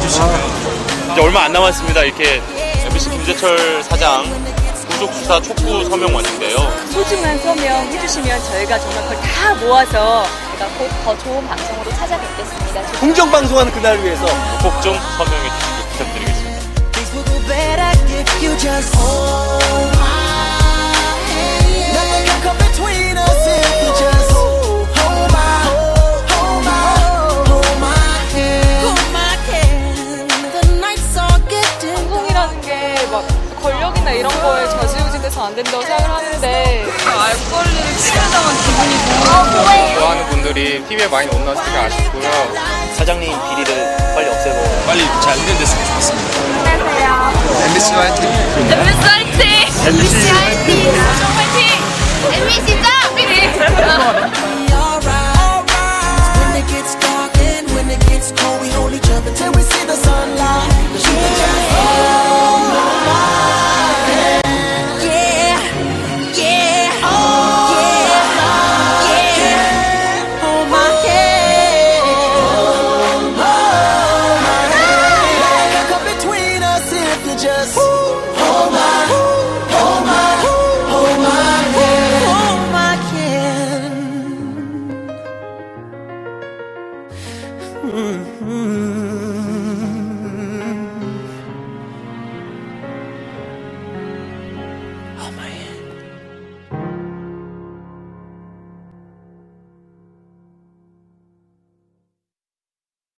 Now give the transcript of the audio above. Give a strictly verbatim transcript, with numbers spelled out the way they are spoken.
이제 얼마 안 남았습니다. 이렇게 엠비씨 김재철 사장 구속 수사 촉구 서명 왔는데요. 소중한 서명 해주시면 저희가 정말 그걸 다 모아서 제가 곧 더 좋은 방송으로 찾아뵙겠습니다. 공정 방송하는 그날을 위해서 꼭 좀 서명해 주시길 부탁드리겠습니다. 방송이라는 게 막 권력이나 이런 거에 좌지우지돼서 안 된다고 생각을 하는데 알 권리를 침해당한 기분이 들어요. 좋아하는 분들이 티비에 많이 못 나왔으니까 아쉽고요. 사장님 비리를 빨리 없애고 빨리 잘 해결됐으면 좋겠습니다. 안녕하세요. 엠비씨 화이팅! 엠비씨 화이팅! 엠비씨 화이팅! 화이팅! 엠비씨 짱! 비리! Just hold my, hold my, hold my hand, hold my hand. Mm-hmm.